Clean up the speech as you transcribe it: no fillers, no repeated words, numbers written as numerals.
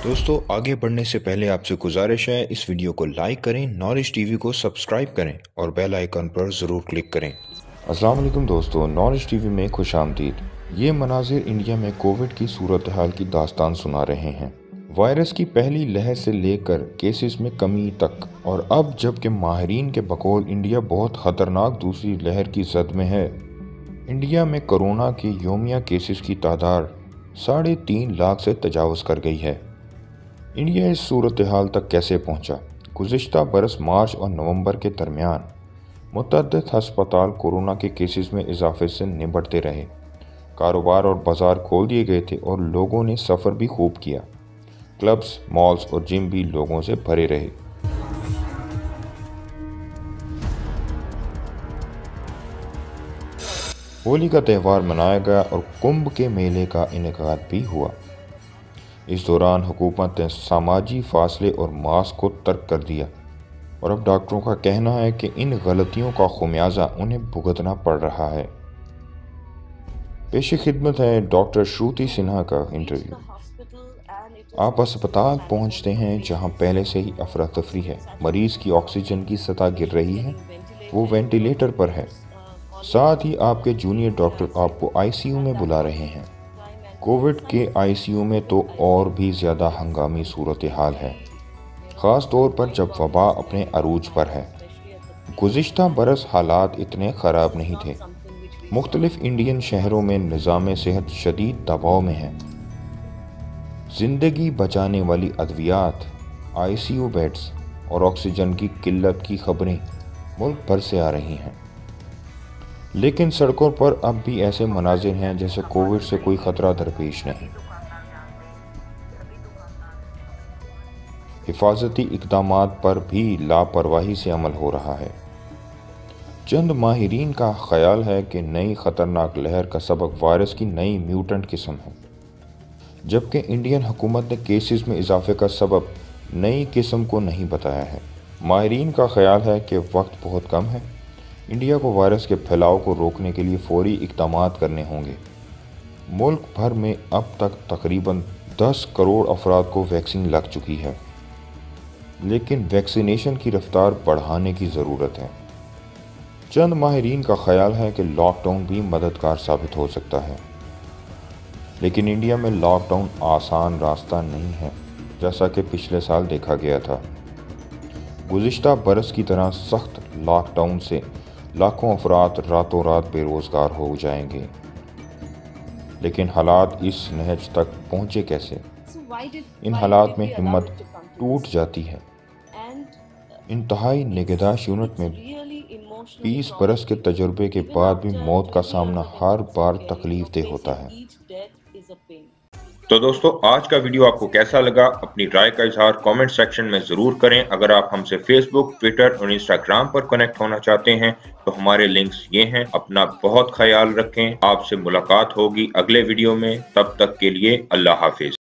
दोस्तों आगे बढ़ने से पहले आपसे गुजारिश है, इस वीडियो को लाइक करें, नॉलेज टीवी को सब्सक्राइब करें और बेल आइकन पर ज़रूर क्लिक करें। अस्सलाम वालेकुम दोस्तों, नॉलेज टीवी में खुश आमदीद। ये मनाजिर इंडिया में कोविड की सूरत हाल की दास्तान सुना रहे हैं। वायरस की पहली लहर से लेकर केसेस में कमी तक, और अब जबकि माहिरीन के बकौल इंडिया बहुत ख़तरनाक दूसरी लहर की जद में है। इंडिया में कोरोना के योमिया केसेस की तादाद 3.5 लाख से तजावज़ कर गई है। इंडिया इस सूरत हाल तक कैसे पहुंचा? गुज़िश्ता बरस मार्च और नवंबर के दरमियान मुतअद्दिद हस्पताल कोरोना के केसेस में इजाफे से निपटते रहे। कारोबार और बाजार खोल दिए गए थे और लोगों ने सफ़र भी खूब किया। क्लब्स, मॉल्स और जिम भी लोगों से भरे रहे। होली का त्यौहार मनाया गया और कुंभ के मेले का इनेकाद भी हुआ। इस दौरान हुकूमत ने सामाजी फासले और मास्क को तर्क कर दिया, और अब डॉक्टरों का कहना है कि इन गलतियों का खुमियाजा उन्हें भुगतना पड़ रहा है। पेश खिदमत है डॉक्टर श्रुति सिन्हा का इंटरव्यू। आप अस्पताल पहुंचते हैं जहां पहले से ही अफरा तफरी है। मरीज की ऑक्सीजन की सतह गिर रही है, वो वेंटिलेटर पर है। साथ ही आपके जूनियर डॉक्टर आपको आईसीयू में बुला रहे हैं। कोविड के आईसीयू में तो और भी ज़्यादा हंगामी सूरत हाल है, ख़ास तौर पर जब वबा अपने अरूज पर है। गुज़िश्ता बरस हालात इतने ख़राब नहीं थे। मुख्तलिफ इंडियन शहरों में निज़ाम सेहत शदीद दबाव में है। ज़िंदगी बचाने वाली अद्वियात, आईसीयू बेड्स और ऑक्सीजन की किल्लत की खबरें मुल्क भर से आ रही हैं। लेकिन सड़कों पर अब भी ऐसे मनाजिर हैं जैसे कोविड से कोई खतरा दरपेश नहीं। हिफाजती इक़दामात पर भी लापरवाही से अमल हो रहा है। चंद माहिरीन का ख्याल है कि नई खतरनाक लहर का सबब वायरस की नई म्यूटेंट किस्म है, जबकि इंडियन हुकूमत ने केसेस में इजाफे का सबब नई किस्म को नहीं बताया है। माहिरीन का ख्याल है कि वक्त बहुत कम है। इंडिया को वायरस के फैलाव को रोकने के लिए फौरी इक़दामात करने होंगे। मुल्क भर में अब तक तकरीबन 10 करोड़ अफराद को वैक्सीन लग चुकी है, लेकिन वैक्सीनेशन की रफ्तार बढ़ाने की ज़रूरत है। चंद माहिरीन का ख्याल है कि लॉकडाउन भी मददगार साबित हो सकता है, लेकिन इंडिया में लॉकडाउन आसान रास्ता नहीं है, जैसा कि पिछले साल देखा गया था। गुज़िश्ता बरस की तरह सख्त लॉकडाउन से लाखों अफराद रातों रात बेरोज़गार हो जाएंगे। लेकिन हालात इस नहज तक पहुँचे कैसे? इन हालात में हिम्मत टूट जाती है। इंतहाई निगहदाश्त यूनिट में 20 बरस के तजुर्बे के बाद भी मौत का सामना हर बार तकलीफ दे होता है। तो दोस्तों, आज का वीडियो आपको कैसा लगा? अपनी राय का इजहार कमेंट सेक्शन में ज़रूर करें। अगर आप हमसे फेसबुक, ट्विटर और इंस्टाग्राम पर कनेक्ट होना चाहते हैं तो हमारे लिंक्स ये हैं। अपना बहुत ख्याल रखें। आपसे मुलाकात होगी अगले वीडियो में। तब तक के लिए अल्लाह हाफिज।